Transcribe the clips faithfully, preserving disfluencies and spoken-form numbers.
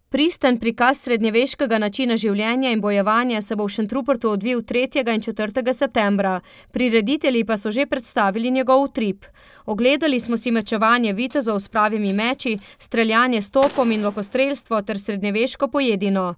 Pristen prikaz srednjeveškega načina življenja in bojevanja se bo v Šentrupertu odvil tretjega in četrtega septembra, prireditelji pa so že predstavili njegov utrip. Ogledali smo si mečevanje vitezov s pravimi meči, streljanje s topom in lokostrelstvo ter srednjeveško pojedino.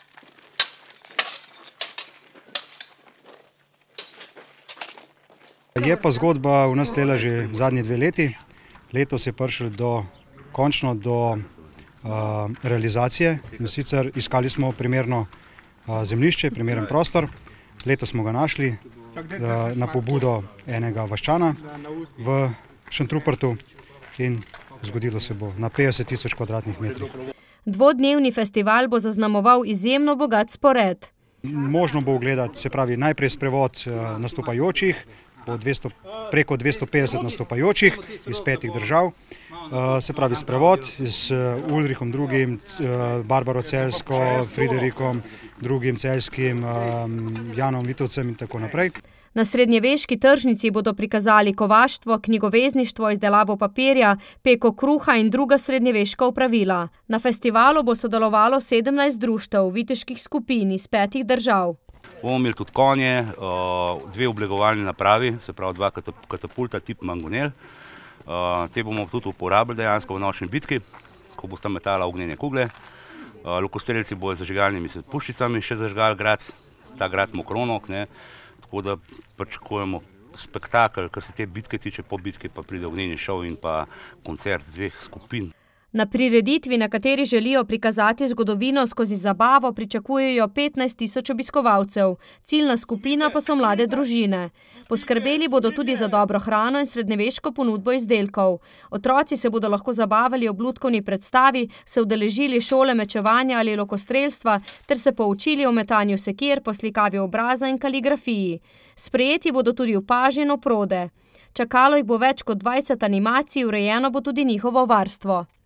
Je pa zgodba v nas tela že zadnji dve leti. Letos je prišel do, končno do uh, realizacije, in sicer iskali smo primerno uh, zemljišče, primeren prostor. Letos smo ga našli uh, na pobudo enega vaščana v Šentrupertu in zgodilo se bo na petdeset tisoč kvadratnih metrih. Dvodnevni festival bo zaznamoval izjemno bogat spored. Možno bo ogledati, se pravi, najprej sprevod uh, nastopajočih, dvesto, preko dvesto petdeset nastopajočih iz petih držav, se pravi sprevod s Ulrichom drugim, Barbaro Celjsko, Friderikom drugim Celjskim, Janom Vitovcem in tako naprej. Na srednjeveški tržnici bodo prikazali kovaštvo, knjigovezništvo, izdelavo papirja, peko kruha in druga srednjeveška opravila. Na festivalu bo sodelovalo sedemnajst društev viteških skupin iz petih držav. Bomo imeli tudi konje, dve oblegovalni napravi, se pravi dva katapulta tip mangonel. Te bomo tudi uporabili dejansko v nočni bitki, ko bosta metala ognjene kugle. Lokostrelci bojo z zažigalnimi puščicami še zažgali grad, ta grad Mokronok, ne. Tako da pričakujemo spektakel, kar se te bitke tiče, po bitki pa pride ognjeni šov in pa koncert dveh skupin. Na prireditvi, na kateri želijo prikazati zgodovino skozi zabavo, pričakujejo petnajst tisoč obiskovalcev. Ciljna skupina pa so mlade družine. Poskrbeli bodo tudi za dobro hrano in srednjeveško ponudbo izdelkov. Otroci se bodo lahko zabavali ob lutkovni predstavi, se udeležili šole mečevanja ali lokostrelstva ter se poučili o metanju sekir, poslikavi obraza in kaligrafiji. Sprejeti bodo tudi v paži in oprode. Čakalo jih bo več kot dvajset animacij, urejeno bo tudi njihovo varstvo.